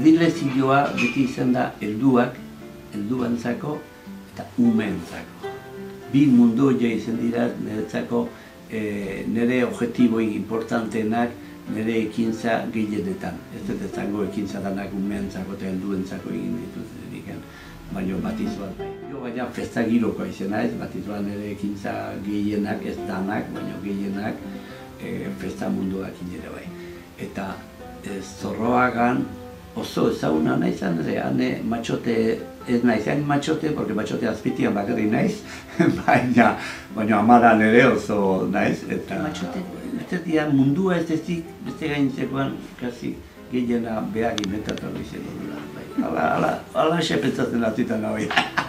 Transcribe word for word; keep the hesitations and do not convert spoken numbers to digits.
predilezioa beti izan da helduak, helduantzako eta umeentzako. Bi mundu horiek izan dira niretzako nire objektiboi importanteenak nire ekintza gehienetan. Ez dut ezango ekintza danak umeentzako eta helduentzako egin dituzten, baina batiz bat. Jo baina festa girokoa izena ez, batiz bat nire ekintza gehienak, ez danak, baina gehienak festa munduak ere bai. Eta Zorroagan oso ezaguna nahi zan ere, hane matxote, ez nahi zain matxote, porque matxote azpitian bakarri naiz, baina, baina amaran ere oso naiz, eta matxote, ez mundua ez ezik, beste gaintzekoan, kasi gehiena behar inventatu izan dut. Hala, hala, hala, hala, pentsatzen atutan hori.